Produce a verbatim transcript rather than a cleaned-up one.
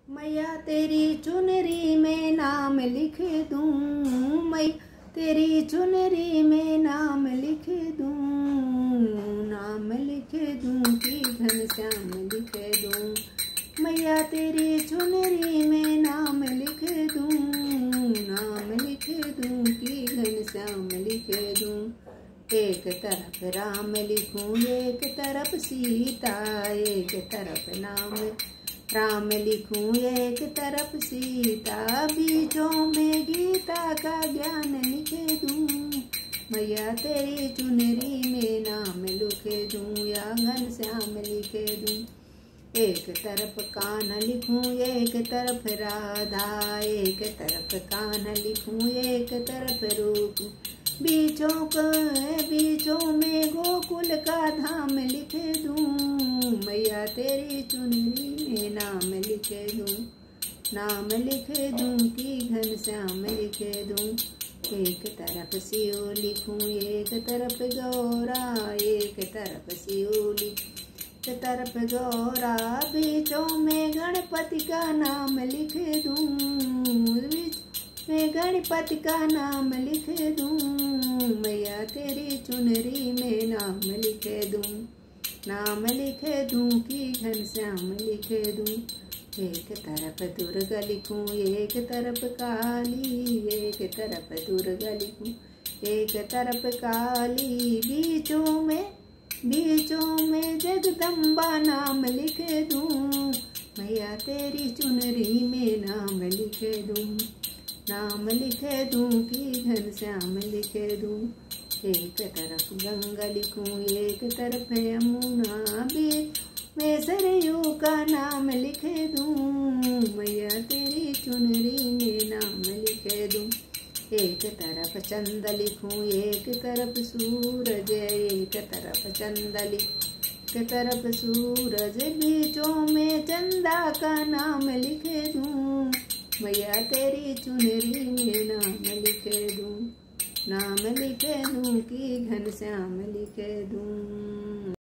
मैया तेरी चुनरी में नाम लिख दूं, मैं तेरी चुनरी में नाम लिख दूं, नाम लिख दूं कि घनश्याम लिख दूं। मैया तेरी चुनरी में नाम लिख दूं, नाम लिख दूं कि घनश्याम लिख दूं। एक तरफ राम लिखूं एक तरफ सीता, एक तरफ नाम राम लिखूं एक तरफ सीता, बीचों में गीता का ज्ञान लिख दूं। मैया तेरी चुनरी में नाम लिख दूं या घनश्याम लिख दूं। एक तरफ कान्हा लिखूं एक तरफ राधा, एक तरफ कान्हा लिखूं एक तरफ रूप, बीचों के बीचों में गोकुल का धाम लिख दूं। मैया तेरी चुनरी में नाम लिख दूं, नाम लिख दूं कि घनश्याम लिख दूं। एक तरफ शिव लिखूं एक तरफ गौरा, एक तरफ शिव लिखूं एक तरफ गौरा, बीचों में गणपति का नाम लिख दूं, बीच में गणपति का नाम लिख दूं। मैया तेरी चुनरी में नाम लिख दूं, नाम लिख दूं कि घनश्याम लिख दूं। एक तरफ दुर्गा लिखूं एक तरफ काली, एक तरफ दुर्गा लिखूं एक तरफ काली, बीचों में बीचों में जगदम्बा नाम लिख दूं। मैया तेरी चुनरी में नाम लिख दूं, नाम लिख दूं कि घनश्याम लिख दूं। एक तरफ गंगा लिखूं एक तरफ यमुना, बीच में सरयू का नाम लिख दूं। मैया तेरी चुनरी में नाम लिख दूं। एक तरफ चंद लिखूं एक तरफ सूरज, एक तरफ चंद लिखूं एक तरफ सूरज, बीचों में चंदा का नाम लिख दूं। मैया तेरी चुनरी में नाम लिख दूं, नाम लिख दूं कि घनश्याम लिख दूं।